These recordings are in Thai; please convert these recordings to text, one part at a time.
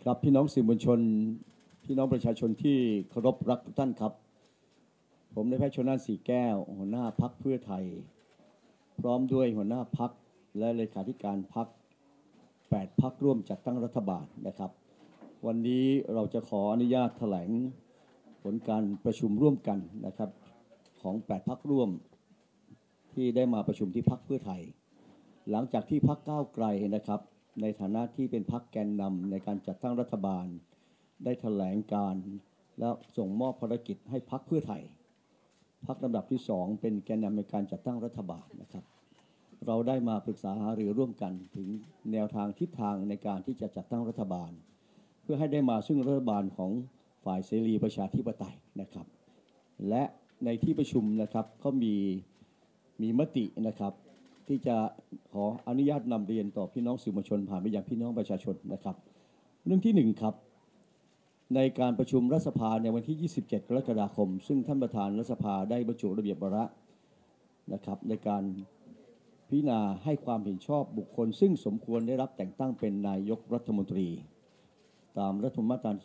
ครับพี่น้องสื่อมวลชนพี่น้องประชาชนที่เคารพรักทุกท่านครับผมนายแพทย์ชลน่านสีแก้วหัวหน้าพรรคเพื่อไทยพร้อมด้วยหัวหน้าพรรคและเลขาธิการพรรค8 พรรคร่วมจัดตั้งรัฐบาลนะครับวันนี้เราจะขออนุญาตแถลงผลการประชุมร่วมกันนะครับของ8 พรรคร่วมที่ได้มาประชุมที่พรรคเพื่อไทยหลังจากที่พรรคก้าวไกลนะครับในฐานะที่เป็นพรรคแกนนำในการจัดตั้งรัฐบาลได้แถลงการและส่งมอบภารกิจให้พรรคเพื่อไทยพรรคลำดับที่2เป็นแกนนำในการจัดตั้งรัฐบาลนะครับเราได้มาปรึกษาหารือร่วมกันถึงแนวทางทิศทางในการที่จะจัดตั้งรัฐบาลเพื่อให้ได้มาซึ่งรัฐบาลของฝ่ายเสรีประชาธิปไตยนะครับและในที่ประชุมนะครับก็มีมตินะครับที่จะขออนุญาตนำเรียนต่อพี่น้องสื่อมวลชนผ่านไปยังพี่น้องประชาชนนะครับเรื่องที่1ครับในการประชุมรัฐสภาในวันที่27 กรกฎาคมซึ่งท่านประธานรัฐสภาได้บรรจุระเบียบวาระนะครับในการพิจารณาให้ความเห็นชอบบุคคลซึ่งสมควรได้รับแต่งตั้งเป็นนายกรัฐมนตรีตามรัฐธรรมนูญมาตรา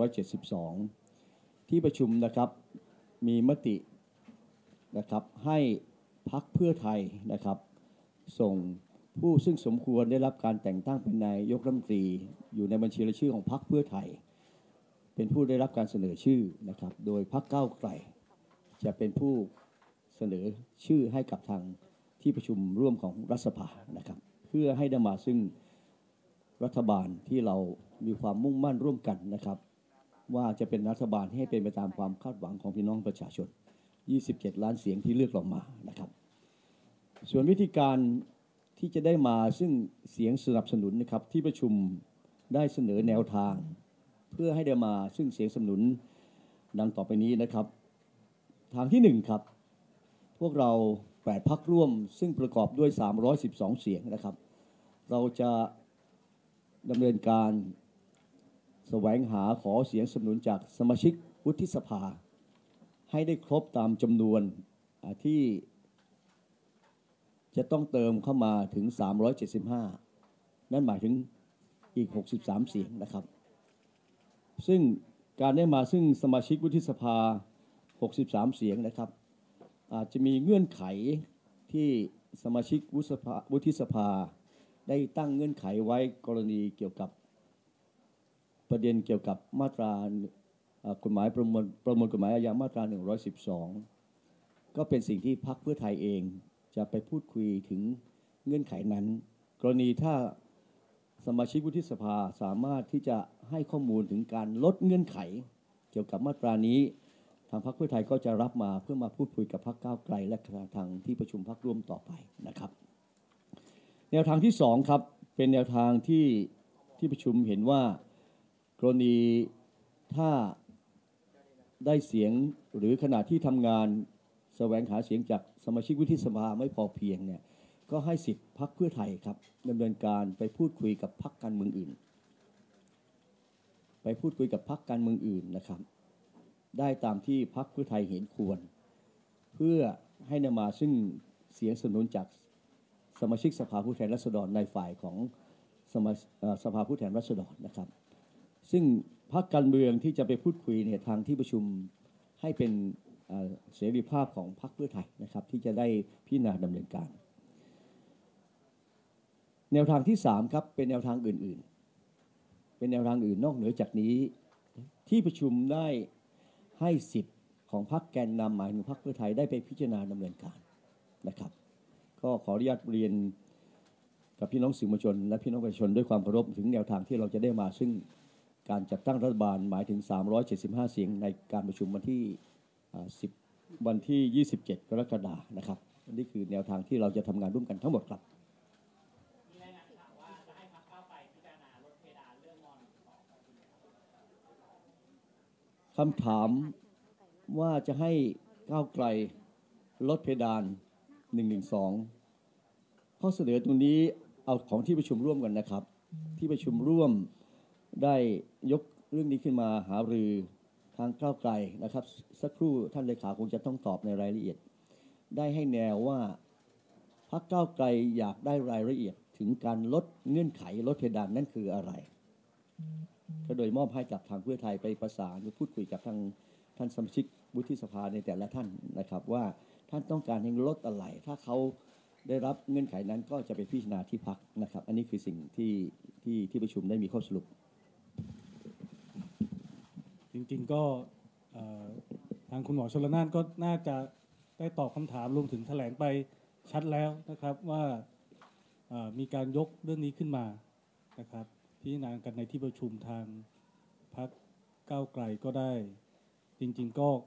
272ที่ประชุมนะครับมีมตินะครับให้พรรคเพื่อไทยนะครับส่งผู้ซึ่งสมควรได้รับการแต่งตั้งเป็นนายกรัฐมนตรีอยู่ในบัญชีรายชื่อของพรรคเพื่อไทยเป็นผู้ได้รับการเสนอชื่อนะครับโดยพรรคก้าวไกลจะเป็นผู้เสนอชื่อให้กับทางที่ประชุมร่วมของรัฐสภานะครับเพื่อให้ได้มาซึ่งรัฐบาลที่เรามีความมุ่งมั่นร่วมกันนะครับว่าจะเป็นรัฐบาลให้เป็นไปตามความคาดหวังของพี่น้องประชาชน27 ล้านเสียงที่เลือกเรามานะครับส่วนวิธีการที่จะได้มาซึ่งเสียงสนับสนุนนะครับที่ประชุมได้เสนอแนวทางเพื่อให้ได้มาซึ่งเสียงสนับสนุนดังต่อไปนี้นะครับทางที่1ครับพวกเรา8 พรรคร่วมซึ่งประกอบด้วย312เสียงนะครับเราจะดำเนินการแสวงหาขอเสียงสนับสนุนจากสมาชิกวุฒิสภาให้ได้ครบตามจำนวนที่จะต้องเติมเข้ามาถึง375นั่นหมายถึงอีก63เสียงนะครับซึ่งการได้มาซึ่งสมาชิกวุฒิสภา63เสียงนะครับอาจจะมีเงื่อนไขที่สมาชิกวุฒิสภาได้ตั้งเงื่อนไขไว้กรณีเกี่ยวกับประเด็นเกี่ยวกับมาตรากฎหมายประมวลกฎหมายอาญามาตรา112ก็เป็นสิ่งที่พรรคเพื่อไทยเองจะไปพูดคุยถึงเงื่อนไขนั้นกรณีถ้าสมาชิกวุฒิสภาสามารถที่จะให้ข้อมูลถึงการลดเงื่อนไขเกี่ยวกับมาตรานี้ทางพรรคเพื่อไทยก็จะรับมาเพื่อมาพูดคุยกับพรรคก้าวไกลและทางที่ประชุมพรรคร่วมต่อไปนะครับแนวทางที่2ครับเป็นแนวทางที่ประชุมเห็นว่ากรณีถ้าได้เสียงหรือขณะที่ทำงานแสวงหาเสียงจากสมาชิกวุฒิสภาไม่พอเพียงเนี่ยก็ให้สิทธิ์พรรคเพื่อไทยครับดำเนินการไปพูดคุยกับพรรคการเมืองอื่นนะครับได้ตามที่พรรคเพื่อไทยเห็นควรเพื่อให้นำมาซึ่งเสียงสนับสนุนจากสมาชิกสภาผู้แทนราษฎรในฝ่ายของสภาผู้แทนราษฎรนะครับซึ่งพรรคการเมืองที่จะไปพูดคุยเนี่ยทางที่ประชุมให้เป็นเสรีภาพของพรรคเพื่อไทยนะครับที่จะได้พิจารณาดำเนินการแนวทางที่3ครับเป็นแนวทางอื่นนอกเหนือจากนี้ที่ประชุมได้ให้สิทธิ์ของพรรคแกนนำหมายถึงพรรคเพื่อไทยได้ไปพิจารณาดำเนินการนะครับก็ขออนุญาตเรียนกับพี่น้องสื่อมวลชนและพี่น้องประชาชนด้วยความเคารพถึงแนวทางที่เราจะได้มาซึ่งการจัดตั้งรัฐบาลหมายถึง375เสียงในการประชุมวันที่27 กรกฎาคมนะครับนี่คือแนวทางที่เราจะทำงานร่วมกันทั้งหมดครับมีรายงานข่าวว่าจะให้พรรคก้าวไกลพิจารณาลดเพดานเรื่องม.12คำถามว่าจะให้ก้าวไกลลดเพดาน112ข้อเสนอตรงนี้เอาของที่ประชุมร่วมกันนะครับที่ประชุมร่วมได้ยกเรื่องนี้ขึ้นมาหารือทางก้าวไกลนะครับสักครู่ท่านเลขาคงจะต้องตอบในรายละเอียดได้ให้แนวว่าพรรคก้าวไกลอยากได้รายละเอียดถึงการลดเงื่อนไขลดเพดานนั่นคืออะไรก็โดยมอบให้กับทางเพื่อไทยไปประสานหรือพูดคุยกับทางท่านสมาชิกวุฒิสภาในแต่ละท่านนะครับว่าท่านต้องการให้ลดอะไรถ้าเขาได้รับเงื่อนไขนั้นก็จะไปพิจารณาที่พรรคนะครับอันนี้คือสิ่งที่ประชุมได้มีข้อสรุปจริงๆก็ทางคุณหมอชลนานก็น่าจะได้ตอบคำถามรวมถึงแถลงไปชัดแล้วนะครับว่ามีการยกเรื่องนี้ขึ้นมานะครับพิจารณากันในที่ประชุมทางพรรคก้าวไกลก็ได้จริงๆก็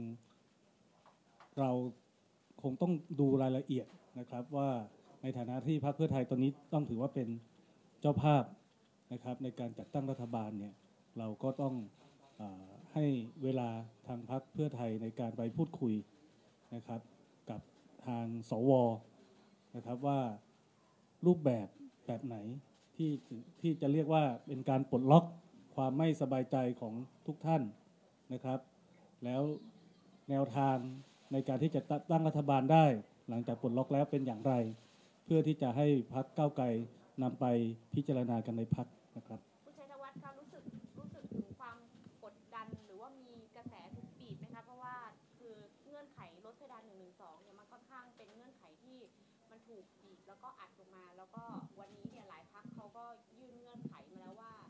เราคงต้องดูรายละเอียดนะครับว่าในฐานะที่พรรคเพื่อไทยตอนนี้ต้องถือว่าเป็นเจ้าภาพนะครับในการจัดตั้งรัฐบาลเนี่ยเราก็ต้องให้เวลาทางพรรคเพื่อไทยในการไปพูดคุยนะครับกับทางสวนะครับว่ารูปแบบไหนที่จะเรียกว่าเป็นการปลดล็อกความไม่สบายใจของทุกท่านนะครับแล้วแนวทางในการที่จะตั้งรัฐบาลได้หลังจากปลดล็อกแล้วเป็นอย่างไรเพื่อที่จะให้พรรคก้าวไกลนำไปพิจารณากันในพรรคนะครับคุณชัยธวัฒน์คะรู้สึกถึงความกดดันหรือว่ามีกระแสถูกบีบไหมคะเพราะว่าคือเงื่อนไขลดเพดาน112เนี่ยมันค่อนข้างเป็นเงื่อนไขที่มันถูกบีบแล้วก็อัดลงมาแล้วก็วันนี้เนี่ยหลายพรรคเขาก็ยื่นเงื่อนไขมาแล้วว่า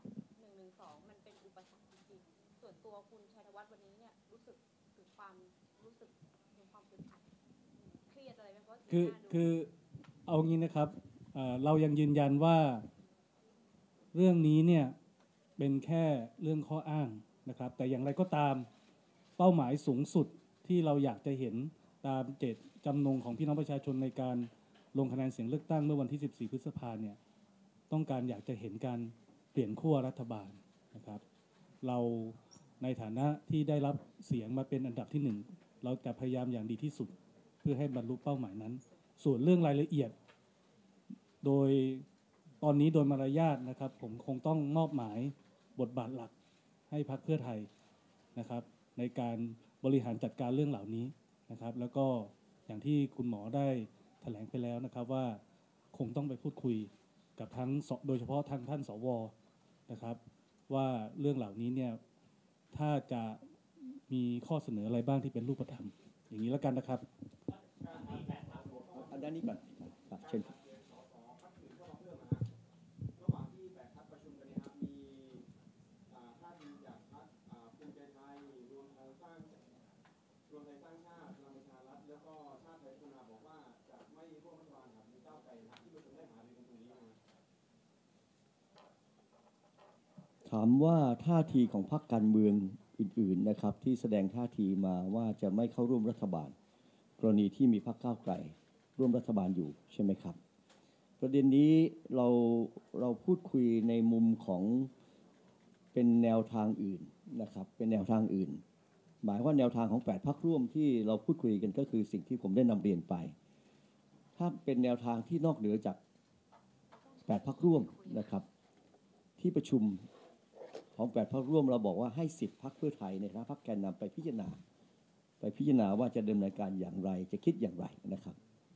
112มันเป็นอุปสรรคจริงๆส่วนตัวคุณชัยธวัฒน์วันนี้เนี่ยรู้สึกถึงความอึดอัดเครียดอะไรไหมเพราะคือเอางี้นะครับเรายังยืนยันว่าเรื่องนี้เนี่ยเป็นแค่เรื่องข้ออ้างนะครับแต่อย่างไรก็ตามเป้าหมายสูงสุดที่เราอยากจะเห็นตามเจตจำนงของพี่น้องประชาชนในการลงคะแนนเสียงเลือกตั้งเมื่อวันที่14 พฤษภาคมเนี่ยต้องการอยากจะเห็นการเปลี่ยนขั้วรัฐบาลนะครับเราในฐานะที่ได้รับเสียงมาเป็นอันดับที่1เราจะพยายามอย่างดีที่สุดเพื่อให้บรรลุเป้าหมายนั้นส่วนเรื่องรายละเอียดโดยตอนนี้โดยมารยาทนะครับผมคงต้องมอบหมายบทบาทหลักให้พรรคเพื่อไทยนะครับในการบริหารจัดการเรื่องเหล่านี้นะครับแล้วก็อย่างที่คุณหมอได้แถลงไปแล้วนะครับว่าคงต้องไปพูดคุยกับทั้งโดยเฉพาะทางท่านสวนะครับว่าเรื่องเหล่านี้เนี่ยถ้าจะมีข้อเสนออะไรบ้างที่เป็นรูปธรรมอย่างนี้แล้วกันนะครับอันนี้ก่อนเชิญถามว่าท่าทีของพรรคการเมืองอื่นๆนะครับที่แสดงท่าทีมาว่าจะไม่เข้าร่วมรัฐบาลกรณีที่มีพรรคก้าวไกลร่วมรัฐบาลอยู่ใช่ไหมครับประเด็นนี้เราพูดคุยในมุมของเป็นแนวทางอื่นนะครับเป็นแนวทางอื่นหมายว่าแนวทางของ8พรรคร่วมที่เราพูดคุยกันก็คือสิ่งที่ผมได้นำเรียนไปถ้าเป็นแนวทางที่นอกเหนือจาก8พรรคร่วมนะครับที่ประชุมของ8พรรคร่วมเราบอกว่าให้สิทธิพรรคเพื่อไทยในฐานะพรรคแกนนำไปพิจารณาว่าจะดำเนินการอย่างไรจะคิดอย่างไรนะครับ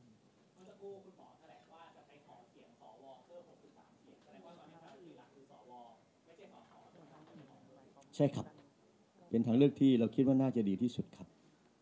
ใช่ครับเป็นทางเลือกที่เราคิดว่าน่าจะดีที่สุดครับ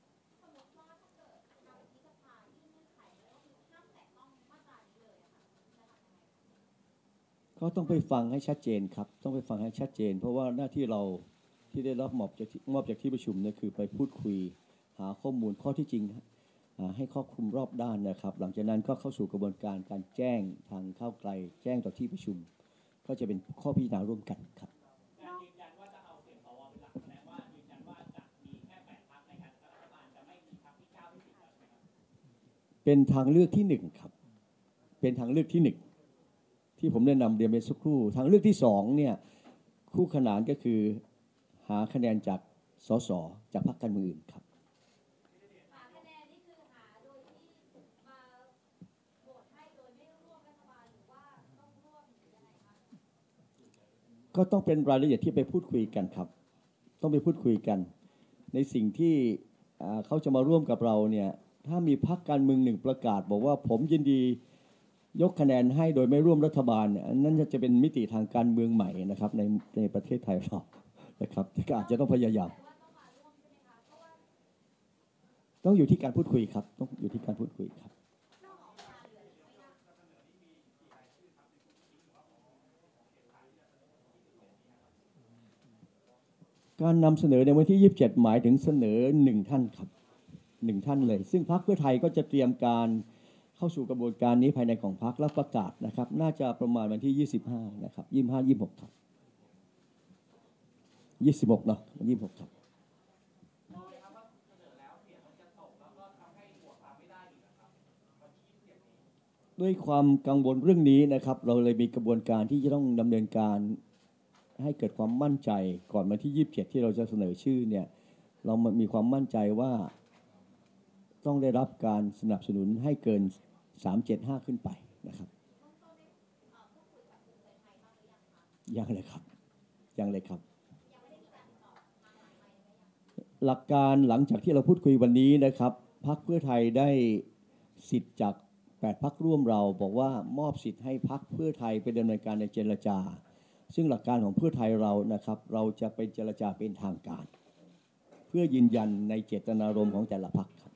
ก็ต้องไปฟังให้ชัดเจนครับต้องไปฟังให้ชัดเจนเพราะว่าหน้าที่เราที่ได้รับมอบจากที่ประชุมเนี่ยคือไปพูดคุยหาข้อมูลข้อที่จริงให้ครอบคลุมรอบด้านนะครับหลังจากนั้นก็เข้าสู่กระบวนการการแจ้งทางก้าวไกลแจ้งต่อที่ประชุมก็จะเป็นข้อพิจารณาร่วมกันครับยืนยันว่าจะเอาเสียงสวเป็นหลักและว่ายืนยันว่าจะมีแค่8พรรคในการตั้งรัฐบาลจะไม่มีพรรคที่9ที่10แล้วใช่ไหมครับเป็นทางเลือกที่1ครับเป็นทางเลือกที่1ที่ผมได้นำเรียนไปสักครู่ทางเลือกที่2เนี่ยคู่ขนานก็คือหาคะแนนจากสสจากพรรคการเมืองอื่นครับหาคะแนนนี่คือหาโดยที่มาโหวตให้โดยไม่ร่วมรัฐบาลหรือว่าต้องร่วมหรือยังไงคะก็ต้องเป็นรายละเอียดที่ไปพูดคุยกันครับต้องไปพูดคุยกันในสิ่งที่เขาจะมาร่วมกับเราเนี่ยถ้ามีพรรคการเมืองหนึ่งประกาศบอกว่าผมยินดียกคะแนนให้โดยไม่ร่วมรัฐบาลเนี่ยนั่นจะเป็นมิติทางการเมืองใหม่นะครับในประเทศไทยเรานะครับที่อาจจะต้องพยายามต้องอยู่ที่การพูดคุยครับต้องอยู่ที่การพูดคุยครับการนำเสนอในวันที่ 27 หมายถึงเสนอ1ท่านครับ1ท่านเลยซึ่งพรรคเพื่อไทยก็จะเตรียมการเข้าสู่กระบวนการนี้ภายในของพรรคและประกาศนะครับน่าจะประมาณวันที่ 25 นะครับ 25-26 ครับ 26 เนาะ 26 ครับด้วยความกังวลเรื่องนี้นะครับเราเลยมีกระบวนการที่จะต้องดำเนินการให้เกิดความมั่นใจก่อนวันที่ 27 ที่เราจะเสนอชื่อเนี่ยเรามีความมั่นใจว่าต้องได้รับการสนับสนุนให้เกิน 375 ขึ้นไปนะครับยังเลยครับยังเลยครับหลักการหลังจากที่เราพูดคุยวันนี้นะครับพรรคเพื่อไทยได้สิทธิ์จาก8พรรคร่วมเราบอกว่ามอบสิทธิ์ให้พรรคเพื่อไทยไปดำเนินการในเจรจาซึ่งหลักการของเพื่อไทยเรานะครับเราจะไปเจรจาเป็นทางการเพื่อยืนยันในเจตนารมณ์ของแต่ละพรรคครับ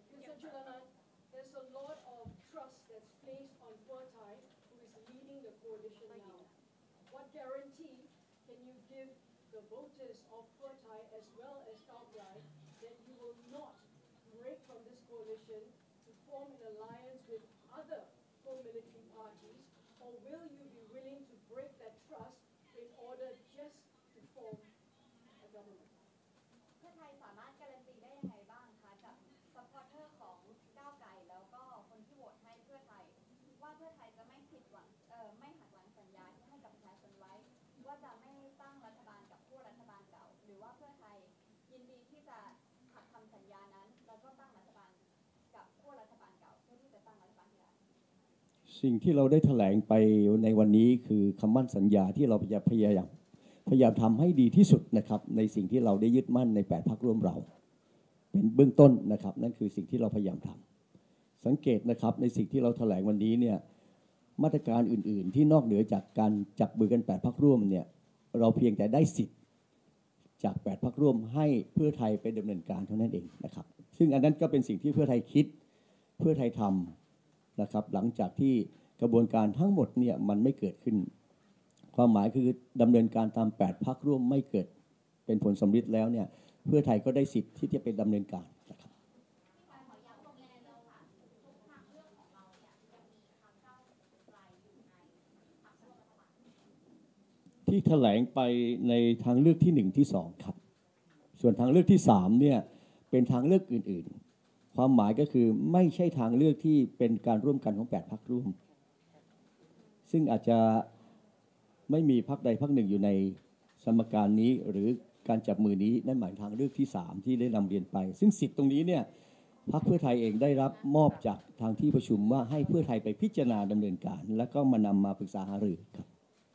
สิ่งที่เราได้แถลงไปในวันนี้คือคำมั่นสัญญาที่เราจะพยายามทำให้ดีที่สุดนะครับในสิ่งที่เราได้ยึดมั่นใน8พรรคร่วมเราเป็นเบื้องต้นนะครับนั่นคือสิ่งที่เราพยายามทำสังเกตนะครับในสิ่งที่เราแถลงวันนี้เนี่ยมาตรการอื่นๆที่นอกเหนือจากการจับมือกัน8พรรคร่วมเนี่ยเราเพียงแต่ได้สิทธิ์จาก8พรรคร่วมให้เพื่อไทยไปดำเนินการเท่านั้นเองนะครับซึ่งอันนั้นก็เป็นสิ่งที่เพื่อไทยคิดเพื่อไทยทำนะครับหลังจากที่กระบวนการทั้งหมดเนี่ยมันไม่เกิดขึ้นความหมายคือดำเนินการตาม8พรรคร่วมไม่เกิดเป็นผลสำเร็จแล้วเนี่ยเพื่อไทยก็ได้สิทธิ์ที่จะไปดำเนินการนะครับที่แถลงไปในทางเลือกที่1ที่2ครับส่วนทางเลือกที่3เนี่ยเป็นทางเลือกอื่นๆความหมายก็คือไม่ใช่ทางเลือกที่เป็นการร่วมกันของ8พรรคร่วมซึ่งอาจจะไม่มีพรรคใดพรรคหนึ่งอยู่ในสมการนี้หรือการจับมือนี้นั่นหมายทางเลือกที่3ที่ได้นำเรียนไปซึ่งสิทธิ์ตรงนี้เนี่ยพรรคเพื่อไทยเองได้รับมอบจากทางที่ประชุมว่าให้เพื่อไทยไปพิจารณาดำเนินการแล้วก็มานำมาปรึกษาหารือครับ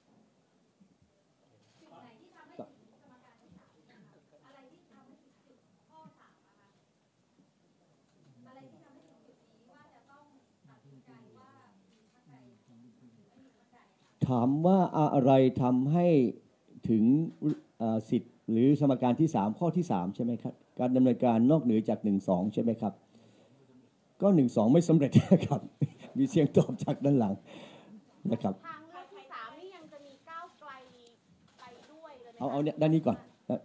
ถามว่าอะไรทำให้ถึงสิทธิ์หรือสมการที่3ข้อที่3ใช่ไหมครับการดำเนินการนอกเหนือจาก1-2ใช่ไหมครับก็1-2ไม่สำเร็จนะครับมีเสียงตอบจากด้านหลังนะครับทางเลือกที่3นี่ยังจะมีก้าวไกลไปด้วยเลยเอาเนี่ยด้านนี้ก่อน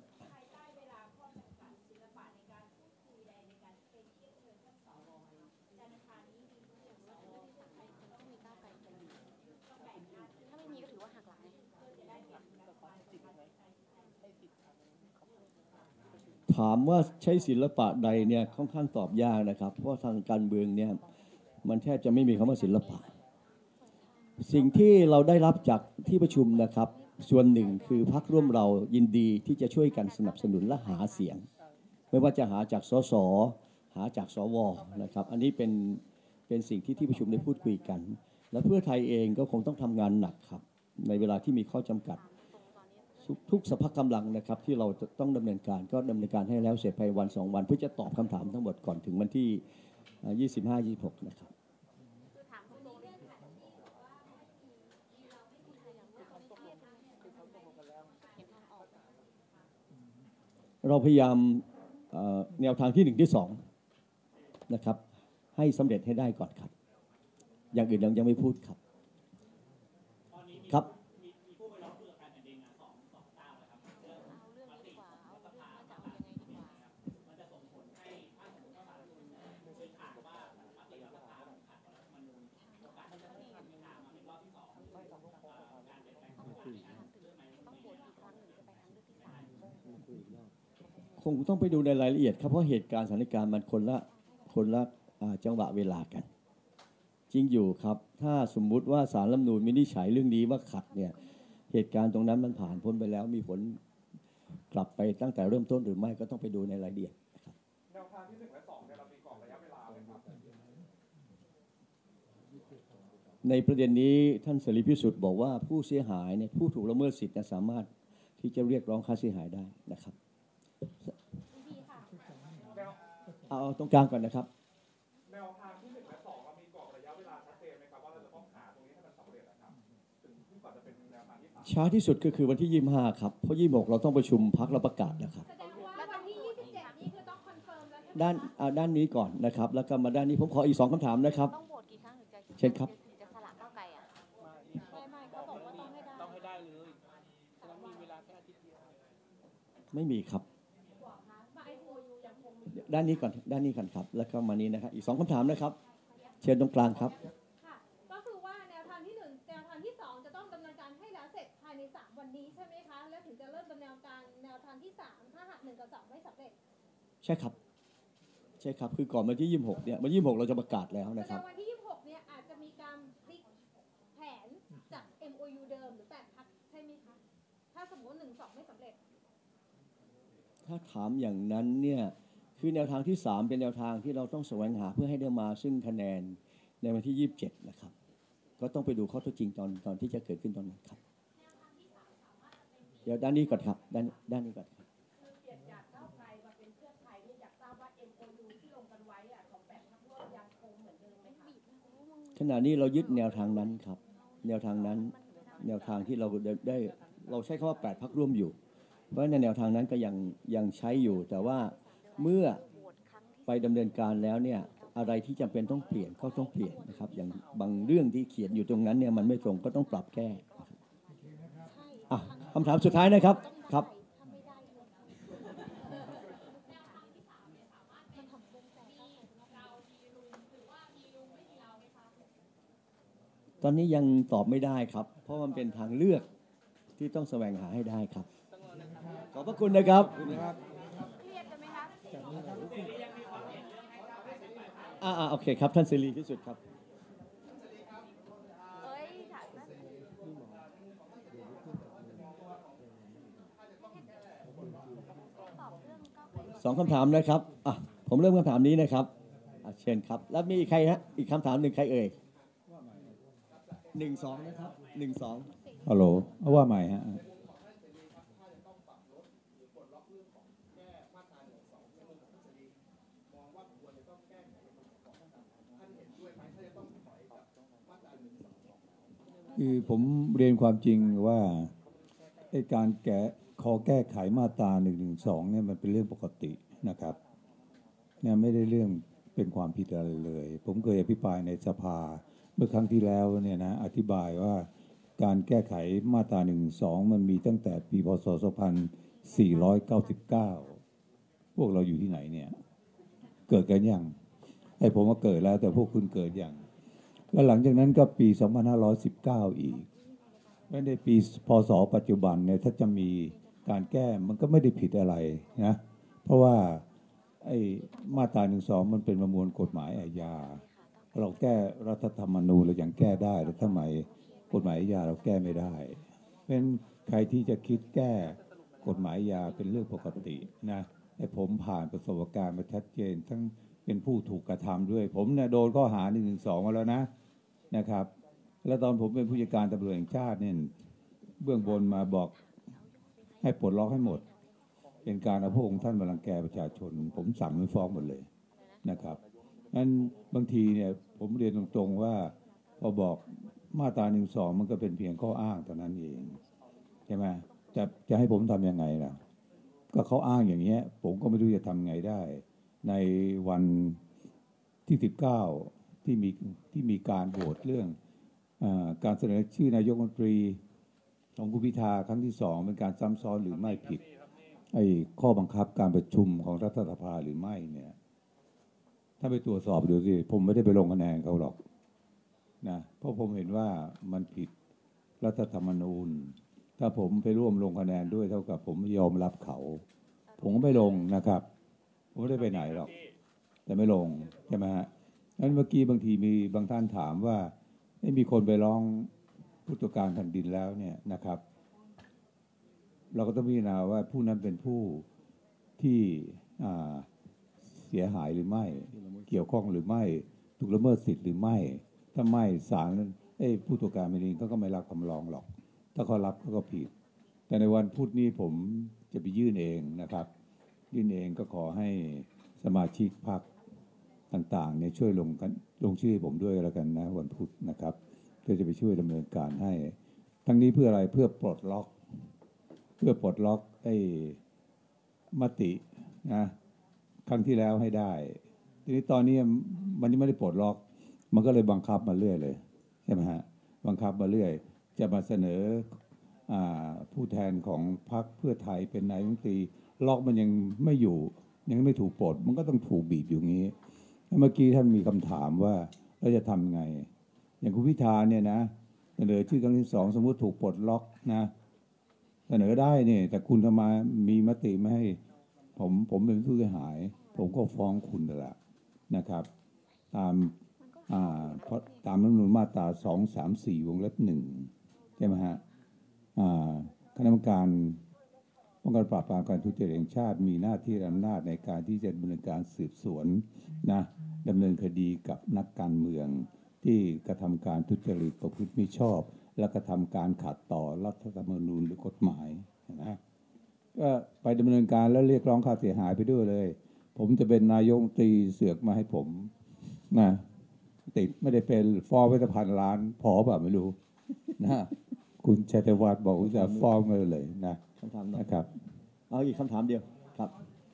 ถามว่าใช้ศิลปะใดเนี่ยค่อนข้างตอบยากนะครับเพราะทางการเมืองเนี่ยมันแทบจะไม่มีคำว่าศิลปะสิ่งที่เราได้รับจากที่ประชุมนะครับส่วนหนึ่งคือพรรคร่วมเรายินดีที่จะช่วยกันสนับสนุนและหาเสียงไม่ว่าจะหาจากสสหาจากสวนะครับอันนี้เป็นสิ่งที่ประชุมได้พูดคุยกันและเพื่อไทยเองก็คงต้องทำงานหนักครับในเวลาที่มีข้อจำกัดทุกสภาพกำลังนะครับที่เราต้องดำเนินการก็ดำเนินการให้แล้วเสร็จภายวัน2วันเพื่อจะตอบคำถามทั้งหมดก่อนถึงวันที่25-26นะครับเราพยายามแนวทางที่1ที่2นะครับให้สำเร็จให้ได้ก่อนครับอย่างอื่นยังไม่พูดครับครับเอาเรื่องนี้ดีกว่า เอาเรื่องว่าจะเอายังไงดีกว่าต้องโหวตอีกครั้งหนึ่งจะไปทางเลือกที่3 คงต้องไปดูในรายละเอียดครับเพราะเหตุการณ์สถานการณ์มันคนละจังหวะเวลากันจริงอยู่ครับถ้าสมมุติว่าศาลรัฐธรรมนูญวินิจฉัยเรื่องนี้ว่าขัดเนี่ยเหตุการณ์ตรงนั้นมันผ่านพ้นไปแล้วมีผลกลับไปตั้งแต่เริ่มต้นหรือไม่ก็ต้องไปดูในรายละเอียดนะครับแนวทางที่1และ2เนี่ยเรามีกรอบระยะเวลาไหมครับในประเด็นนี้ท่านเสรีพิสุทธิ์บอกว่าผู้เสียหายเนี่ยผู้ถูกละเมิดสิทธิ์สามารถที่จะเรียกร้องค่าเสียหายได้นะครับเอาตรงกลางก่อนนะครับแนวทางที่1และ2เรามีกรอบระยะเวลาชัดเจนไหมครับว่าเราจะต้องหาตรงนี้ให้มันสำเร็จนะครับถึงที่ก่อนจะเป็นแนวทางที่3 ช้าที่สุดก็คือวันที่25ครับเพราะ26เราต้องประชุมพรรคเราประกาศแล้วครับแสดงว่าวันที่27นี่คือต้องคอนเฟิร์มแล้วใช่ไหมด้านนี้ก่อนนะครับแล้วก็มาด้านนี้ผมขออีก2คำถามนะครับต้องโหวตกี่ครั้งถึงจะเช่นครับถึงจะสละก้าวไกลอ่ะไม่เขาบอกว่าต้องให้ได้เลยฉะนั้นมีเวลาแค่อาทิตย์เดียวไม่มีครับด้านนี้ก่อนครับแล้วก็มานี้นะครับอีก2คำถามนะครับเชิญตรงกลางครับค่ะก็คือว่าแนวทางที่1แนวทางที่2จะต้องดำเนินการให้แล้วเสร็จภายใน3วันนี้ใช่ไหมคะแล้วถึงจะเริ่มดำเนินการแนวทางที่3ถ้าหาก1กับ2ไม่สำเร็จใช่ครับคือก่อนวันที่26เนี่ยวันที่26เราจะประกาศแล้วนะครับวันที่26เนี่ยอาจจะมีการพลิกแผนจาก MOU เดิมหรือ8 พรรคใช่ไหมคะถ้าสมมติ1 2ไม่สำเร็จถ้าถามอย่างนั้นเนี่ยคือแนวทางที่3เป็นแนวทางที่เราต้องแสวงหาเพื่อให้ได้มาซึ่งคะแนนในวันที่27นะครับก็ต้องไปดูข้อเท็จจริงตอนที่จะเกิดขึ้นตอนนั้นครับเดี๋ยวด้านนี้ก่อนครับด้านนี้ก่อนครับคือเปลี่ยนจากก้าวไกลมาเป็นเพื่อไทยเนี่ยอยากทราบว่า MOU ที่ลงกันไว้ของ8 พรรคร่วมยังคงเหมือนเดิมไหมคะขณะนี้เรายึดแนวทางนั้นครับแนวทางนั้นแนวทางที่เราได้เราใช้คำว่า8 พรรคร่วมอยู่เพราะในแนวทางนั้นก็ยังใช้อยู่แต่ว่าเมื่อไปดำเนินการแล้วเนี่ยอะไรที่จำเป็นต้องเปลี่ยนก็ต้องเปลี่ยนนะครับอย่างบางเรื่องที่เขียนอยู่ตรงนั้นเนี่ยมันไม่ตรงก็ต้องปรับแก้คำถามสุดท้ายนะครับครับตอนนี้ยังตอบไม่ได้ครับเพราะมันเป็นทางเลือกที่ต้องแสวงหาให้ได้ครับขอบพระคุณนะครับโอเคครับท่านเสรีพิสุทธิ์ครับ2 คำถามนะครับผมเริ่มคำถามนี้นะครับเชิญครับแล้วมีใครนะอีกคำถามหนึ่งใครเอ่ย1-2นะครับ1-2 ฮัลโหลว่าใหม่ฮะคือผมเรียนความจริงว่าการแก้ไขมาตรา112เนี่ยมันเป็นเรื่องปกตินะครับเนี่ยไม่ได้เรื่องเป็นความผิดอะไรเลยผมเคยอภิปรายในสภาเมื่อครั้งที่แล้วเนี่ยนะอธิบายว่าการแก้ไขมาตรา112มันมีตั้งแต่ปีพ.ศ. 2499พวกเราอยู่ที่ไหนเนี่ยเกิดกันยังผมว่าเกิดแล้วแต่พวกคุณเกิดยังแล้วหลังจากนั้นก็ปี2519อีกไม่ได้ปีพ.ศ. ปัจจุบันเนี่ยถ้าจะมีการแก้มันก็ไม่ได้ผิดอะไรนะเพราะว่ามาตรา112มันเป็นประมวลกฎหมายอาญาเราแก้รัฐธรรมนูญเรายังแก้ได้แต่ทำไมกฎหมายอาญาเราแก้ไม่ได้เพราะฉะนั้นใครที่จะคิดแก้กฎหมายอาญาเป็นเรื่องปกตินะผมผ่านประสบการณ์มาชัดเจนทั้งเป็นผู้ถูกกระทำด้วยผมเนี่ยโดนข้อหา112มาแล้วนะครับแล้วตอนผมเป็นผู้จัดการตำรวจแห่งชาติเนี่ยเบื้องบนมาบอกให้ปลดล็อกให้หมดเป็นการเอาพระองค์ท่านมารังแกประชาชนผมสั่งไม่ฟ้องหมดเลยนะครับนั้นบางทีเนี่ยผมเรียนตรงๆว่าพอบอกมาตรา112มันก็เป็นเพียงข้ออ้างเท่านั้นเองใช่ไหมจะให้ผมทำยังไงล่ะก็เขาอ้างอย่างเงี้ยผมก็ไม่รู้จะทำไงได้ ในวันที่19ที่มีการโหวตเรื่องการเสนอชื่อนายกรัฐมนตรีของคุณพิธาครั้งที่2เป็นการซ้ำซ้อนหรือไม่ผิดไอ้ข้อบังคับการประชุมของรัฐสภาหรือไม่เนี่ยถ้าไปตรวจสอบดูสิผมไม่ได้ไปลงคะแนนเขาหรอกนะเพราะผมเห็นว่ามันผิดรัฐธรรมนูญถ้าผมไปร่วมลงคะแนนด้วยเท่ากับผมไม่ยอมรับเขาผมก็ไม่ลงนะครับผมไม่ได้ไปไหนหรอกแต่ไม่ลงใช่ไหมฮะงั้นเมื่อกี้บางทีมีบางท่านถามว่าไม่มีคนไปร้องผู้ตรวจการแผ่นดินแล้วเนี่ยนะครับเราก็ต้องพิจารณาว่าผู้นั้นเป็นผู้ที่เสียหายหรือไม่เกี่ยวข้องหรือไม่ถูกละเมิดสิทธิ์หรือไม่ถ้าไม่ศาลผู้ตรวจการแผ่นดินเขาก็ไม่รับคำร้องหรอกถ้าเขารับเขาก็ผิดแต่ในวันพุธนี้ผมจะไปยื่นเองนะครับยื่นเองก็ขอให้สมาชิกพรรคต่างๆเนี่ยช่วยลงชื่อผมด้วยแล้วกันนะวันพุธนะครับเพื่อจะไปช่วยดำเนินการให้ทั้งนี้เพื่ออะไรเพื่อปลดล็อกมตินะครั้งที่แล้วให้ได้ทีนี้ตอนนี้มันยังไม่ได้ปลดล็อกมันก็เลยบังคับมาเรื่อยเลยใช่ไหมฮะบังคับมาเรื่อยจะมาเสนอผู้แทนของพรรคเพื่อไทยเป็นนายกรัฐมนตรีล็อกมันยังไม่อยู่ยังไม่ถูกปลดมันก็ต้องถูกบีบอยู่งี้เมื่อกี้ท่านมีคำถามว่าเราจะทำไงอย่างคุณพิธาเนี่ยนะเสนอชื่อครั้งที่2สมมุติถูกปลดล็อกนะเสนอได้เนี่ยแต่คุณทำไมมีมติไม่ให้ผมเป็นผู้เสียหายผมก็ฟ้องคุณนั่นแหละนะครับตามเพราะตามรัฐธรรมนูญมาตรา234 วงเล็บ 1ใช่ไหมฮะคณะกรรมการป้องกันปราบปรามการทุจริตแห่งชาติมีหน้าที่อำนาจในการที่จะดำเนินการสืบสวนนะดำเนินคดีกับนักการเมืองที่กระทำการทุจริตประพฤติมิชอบ และกระทำการขัดต่อรัฐธรรมนูญหรือกฎหมายนะก็ไปดำเนินการแล้วเรียกร้องค่าเสียหายไปด้วยเลยผมจะเป็นนายกรัฐมนตรีเสือกมาให้ผมนะติดไม่ได้เป็นฟ้องไปจะ1,000 ล้านพอเปล่าไม่รู้นะคุณชัยวัฒน์บอกว่าจะฟ้องมาเลยนะคำถามนะครับเอาอีกคำถามเดียวครับ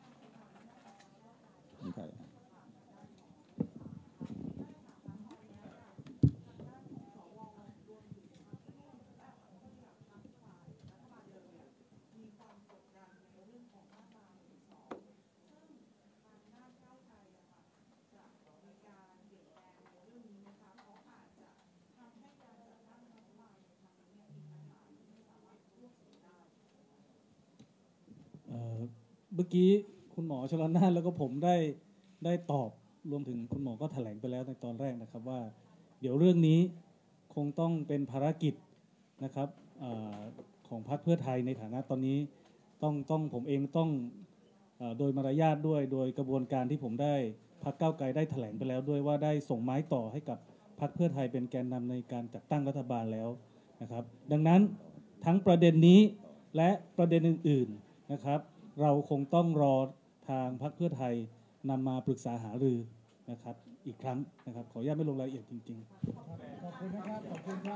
เมื่อกี้คุณหมอชลน่านแล้วก็ผมได้ตอบรวมถึงคุณหมอก็แถลงไปแล้วในตอนแรกนะครับว่าเดี๋ยวเรื่องนี้คงต้องเป็นภารกิจนะครับของพรรคเพื่อไทยในฐานะตอนนี้ต้องผมเองต้องโดยมารยาทด้วยโดยกระบวนการที่ผมได้พรรคก้าวไกลได้แถลงไปแล้วด้วยว่าได้ส่งไม้ต่อให้กับพรรคเพื่อไทยเป็นแกนนำในการจัดตั้งรัฐบาลแล้วนะครับดังนั้นทั้งประเด็นนี้และประเด็นอื่นๆนะครับเราคงต้องรอทางพรรคเพื่อไทยนำมาปรึกษาหารือนะครับอีกครั้งนะครับขออนุญาตไม่ลงรายละเอียดจริงๆขอบคุณนะครับขอบคุณครับ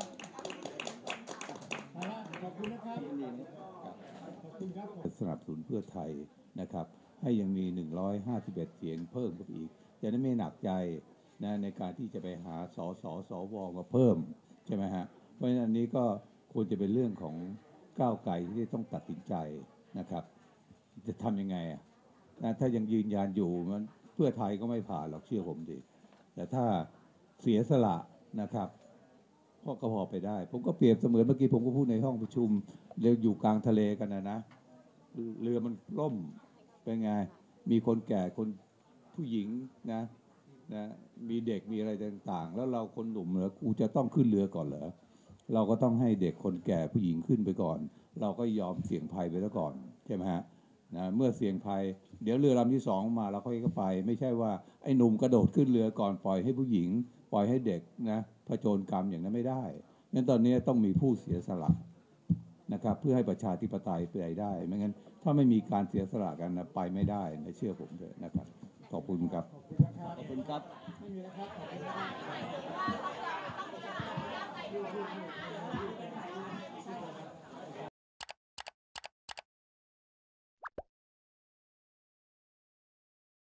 ขอบคุณนะครับขอบคุณครับสนับสนุนเพื่อไทยนะครับให้ยังมี151เสียงเพิ่มขึ้นอีกจะได้ไม่หนักใจนะในการที่จะไปหาสวมาเพิ่มใช่ไหมฮะเพราะฉะนั้นอันนี้ก็ควรจะเป็นเรื่องของก้าวไกลที่ต้องตัดสินใจนะครับจะทำยังไงนะถ้ายังยืนยันอยู่มันเพื่อไทยก็ไม่ผ่านหรอกเชื่อผมดิแต่ถ้าเสียสละนะครับก็พอไปได้ผมก็เปรียบเสมือนเมื่อกี้ผมก็พูดในห้องประชุมเรืออยู่กลางทะเลกันนะเรือมันล่มเป็นไงมีคนแก่คนผู้หญิงนะมีเด็กมีอะไรต่างๆแล้วเราคนหนุ่มเหรอกูจะต้องขึ้นเรือก่อนเหรอเราก็ต้องให้เด็กคนแก่ผู้หญิงขึ้นไปก่อนเราก็ยอมเสี่ยงภัยไปแล้วก่อนใช่ไหมฮะนะเมื่อเสี่ยงภัยเดี๋ยวเรือลำที่2มาเราค่อยก็ไปไม่ใช่ว่าไอ้หนุ่มกระโดดขึ้นเรือก่อนปล่อยให้ผู้หญิงปล่อยให้เด็กนะผจญกรรมอย่างนั้นไม่ได้งั้นตอนนี้ต้องมีผู้เสียสละนะครับเพื่อให้ประชาธิปไตยไปได้ไม่งั้นถ้าไม่มีการเสียสละกันนะไปไม่ได้นะเชื่อผมเถอะนะครับขอบคุณครับขอบคุณครับไม่มีนะครับขอบคุณครับ